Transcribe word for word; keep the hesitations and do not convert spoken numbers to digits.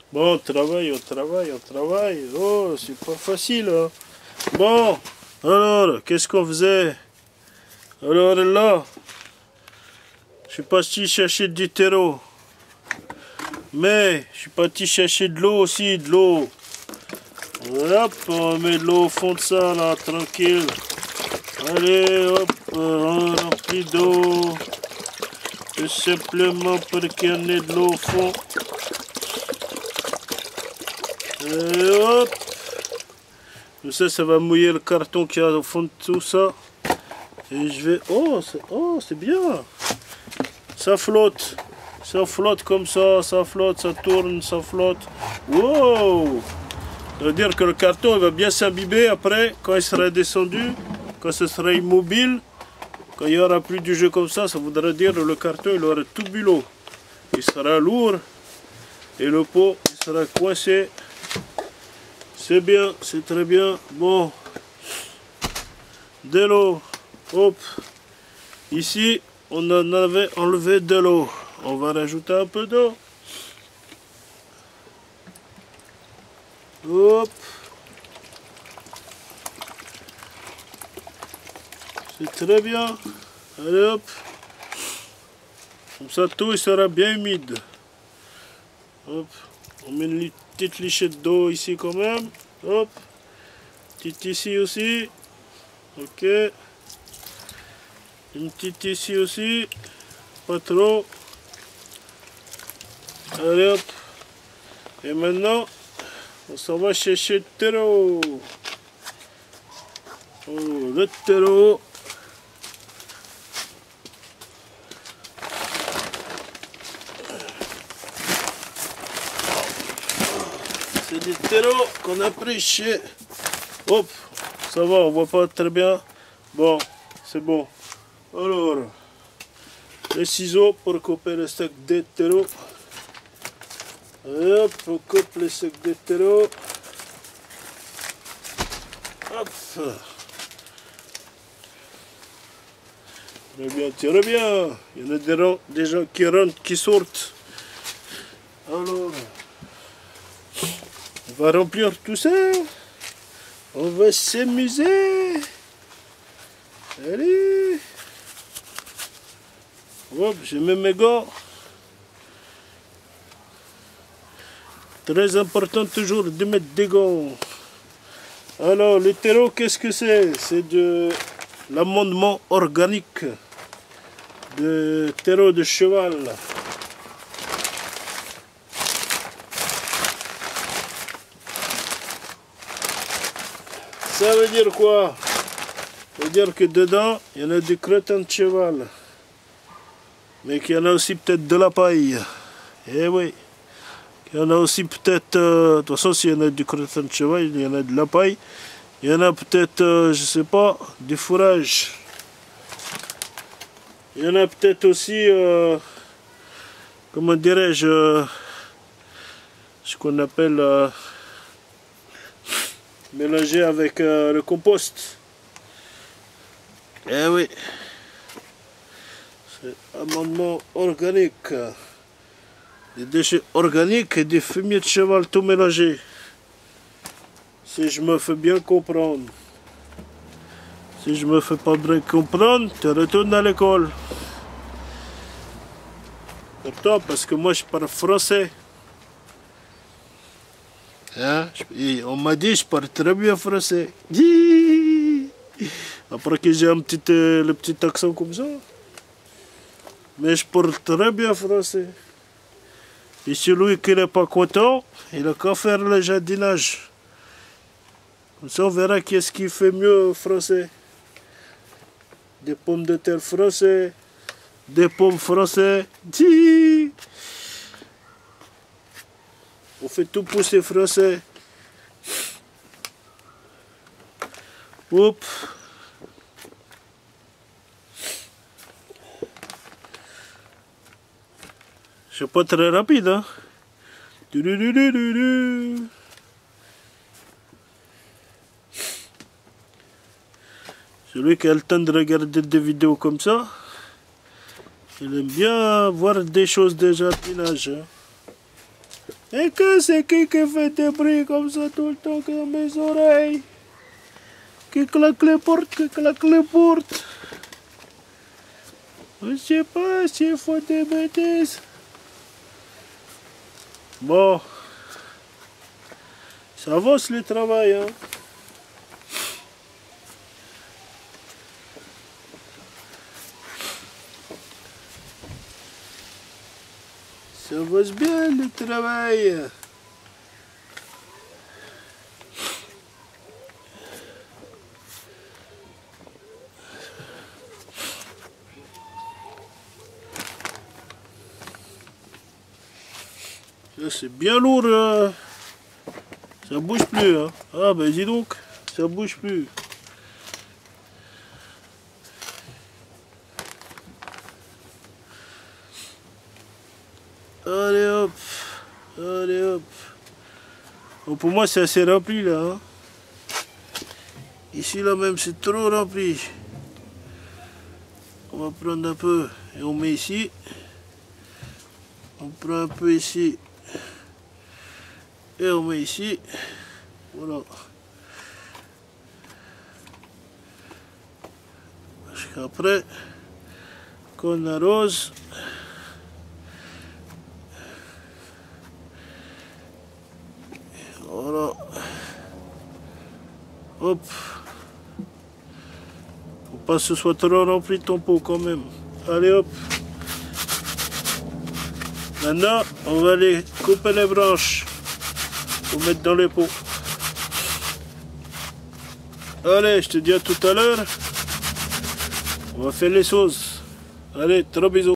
Bon, on travaille, on travaille, on travaille. Oh, c'est pas facile, hein. Bon, alors, qu'est-ce qu'on faisait? Alors là, je suis parti chercher du terreau. Mais, je suis parti chercher de l'eau aussi, de l'eau. Hop, on met de l'eau au fond de ça, là, tranquille. Allez, hop, on remplit d'eau. Tout simplement pour qu'il y en ait de l'eau au fond. Et hop. Tout ça, ça va mouiller le carton qu'il y a au fond de tout ça. Et je vais... Oh, c'est oh, c'est bien. Ça flotte. Ça flotte comme ça, ça flotte, ça tourne, ça flotte. Wow! Ça veut dire que le carton il va bien s'imbiber après, quand il sera descendu, quand ce sera immobile. Quand il n'y aura plus du jeu comme ça, ça voudra dire que le carton il aura tout bu l'eau. Il sera lourd et le pot il sera coincé. C'est bien, c'est très bien. Bon, de l'eau. Hop. Ici, on en avait enlevé de l'eau. On va rajouter un peu d'eau. Hop. C'est très bien. Allez hop. Comme ça tout il sera bien humide. Hop. On met une petite lichette d'eau ici quand même. Hop. Petite ici aussi. Ok. Une petite ici aussi. Pas trop. Allez hop. Et maintenant, on s'en va chercher le terreau. Oh, le terreau. C'est du terreau qu'on a pris chez... Hop, ça va, on voit pas très bien. Bon, c'est bon. Alors, les ciseaux pour couper le stock de terreau. Hop, on coupe le stock de terreau. Hop. Très bien, très bien. Il y en a des, gens, des gens qui rentrent, qui sortent. Alors, on va remplir tout ça. On va s'amuser. Allez. Hop, je mets mes gants. Très important toujours de mettre des gants. Alors, le terreau, qu'est-ce que c'est? C'est de l'amendement organique de terreau de cheval. Ça veut dire quoi? Ça veut dire que dedans, il y en a du cretin de cheval. Mais qu'il y en a aussi peut-être de la paille. Eh oui. Il y en a aussi peut-être... Euh, de toute façon, s'il y en a du cretin de cheval, il y en a de la paille. Il y en a peut-être, euh, je sais pas, du fourrage. Il y en a peut-être aussi... Euh, comment dirais-je... Euh, ce qu'on appelle... Euh, mélangé avec euh, le compost. Eh oui. C'est amendement organique. Des déchets organiques et des fumiers de cheval tout mélangé. Si je me fais bien comprendre. Si je me fais pas bien comprendre, tu retournes à l'école. Pourtant, parce que moi je parle français. Hein? Et on m'a dit je parle très bien français. Après que j'ai un petit, euh, le petit accent comme ça. Mais je parle très bien français. Et celui qui n'est pas content, il a qu'à faire le jardinage. Comme ça on verra qui est-ce qui fait mieux français. Des pommes de terre français. Des pommes français. On fait tout pousser français. Oups. C'est pas très rapide, hein. Du -du -du -du -du -du. Celui qui a le temps de regarder des vidéos comme ça, il aime bien voir des choses de jardinage. Hein. Et que c'est qui qui fait des bruits comme ça tout le temps dans mes oreilles? Qui claque les portes, qui claque les portes. Je sais pas s'il faut des bêtises. Bon. Ça avance le travail, hein. Ça avance bien le travail. Ça c'est bien lourd. Hein. Ça bouge plus. Hein. Ah ben dis donc, ça bouge plus. Allez hop, allez hop. Bon, pour moi c'est assez rempli là. Hein. Ici là même c'est trop rempli. On va prendre un peu et on met ici. On prend un peu ici et on met ici. Voilà. Jusqu'après qu'on arrose. Voilà. Hop. Faut pas que ce soit trop rempli ton pot quand même. Allez hop. Maintenant, on va aller couper les branches pour mettre dans les pots. Allez, je te dis à tout à l'heure. On va faire les sauces. Allez, trop bisous.